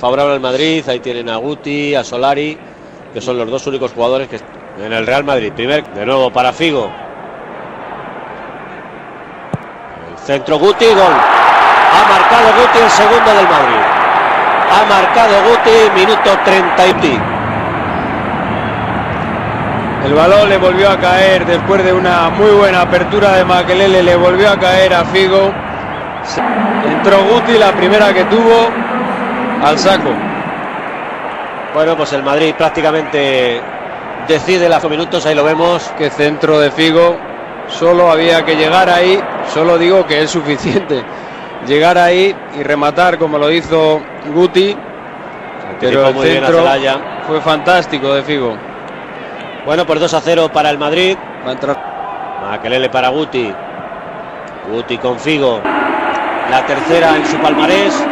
favorable al Madrid. Ahí tienen a Guti, a Solari, que son los dos únicos jugadores que en el Real Madrid. De nuevo para Figo. El centro Guti, gol. Ha marcado Guti, el segundo del Madrid. Ha marcado Guti, minuto 30. El balón le volvió a caer después de una muy buena apertura de Makelele, le volvió a caer a Figo. Entró Guti, la primera que tuvo, al saco. Bueno, pues el Madrid prácticamente decide los minutos, ahí lo vemos. Qué centro de Figo, solo había que llegar ahí, solo digo que es suficiente. Llegar ahí y rematar como lo hizo Guti, pero el centro fue fantástico de Figo. Bueno, pues 2-0 para el Madrid. Va a entrar Makelele para Guti. Guti con Figo. La tercera en su palmarés.